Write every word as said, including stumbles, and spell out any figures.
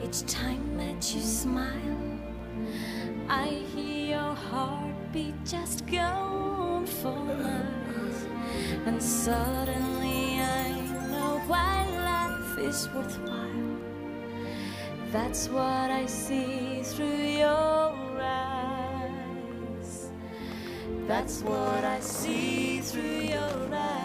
Each time that you smile, I hear your heartbeat just go for miles. And suddenly I know why life is worthwhile. That's what I see through your eyes. That's what I see through your eyes.